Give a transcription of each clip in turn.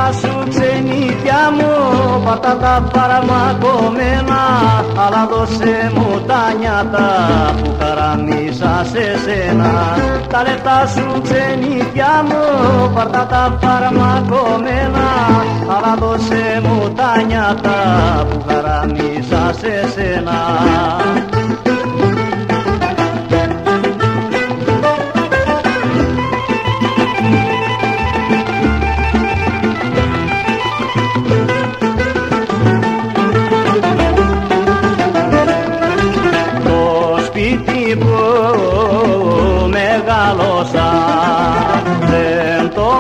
λεφτά σου ξενιτιά μου, πάρτα τα φαρμακομένα, αλλά δώσε μου τα νιάτα που χαραμίσα σε σένα. Τα λεφτά σου ξενιτιά μου, πάρτα τα φαρμακομένα, αλλά δώσε μου τα νιάτα που χαραμίσα σε σένα. Δεν το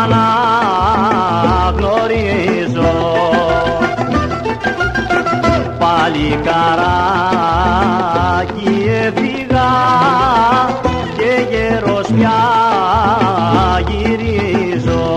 αναγνωρίζω, παλικαράκι έφυγα και γέρος πια γυρίζω.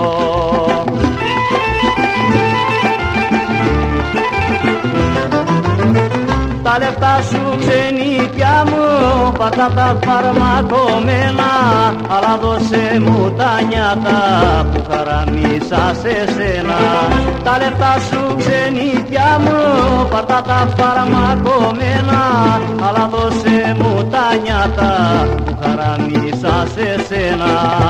Τα λεφτά σου ξενιτιά μου, πάρτα τα φαρμακομένα, αλλά δώσε μου τα νιάτα που χαραμίσα σε σένα. Τα λεφτά σου ξενιτιά μου, πάρτα τα φαρμακομένα, αλλά δώσε μου τα νιάτα που χαραμίσα σε σένα.